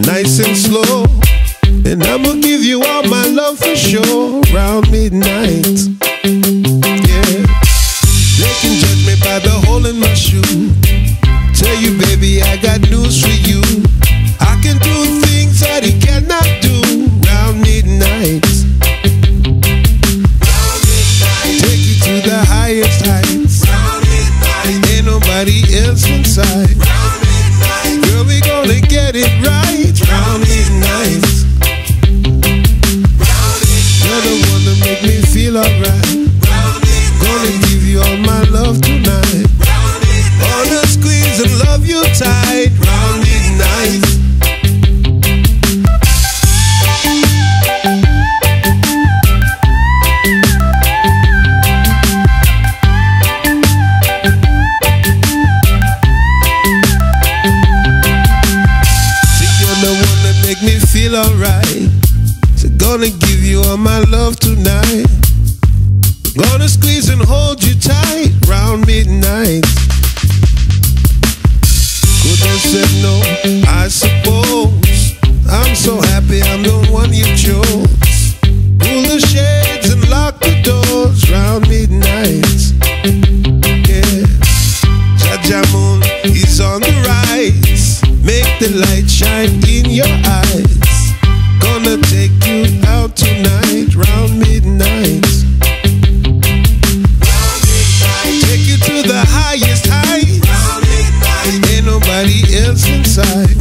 nice and slow. And I'ma give you all my love for sure, round midnight. Yeah, they can judge me by the hole in my shoe. Tell you, baby, I got news for you. I can do things that he cannot do, round midnight. Take you to the highest heights. Ain't nobody else inside. Girl, we gonna get it right, round midnight. You're the one that make me feel alright. Gonna give you all my love tonight. Wanna squeeze and love you tight, round midnight. Make me feel alright. So gonna give you all my love tonight. Gonna squeeze and hold you tight, round midnight. Could have said no, I suppose. I'm so happy I'm the one you chose. Pull the shades and lock the doors, round midnight. Yeah, Jaja Moon, he's on the rise. Make the light shine in your eyes. Gonna take you out tonight, round midnight. Take you to the highest heights. Ain't nobody else inside.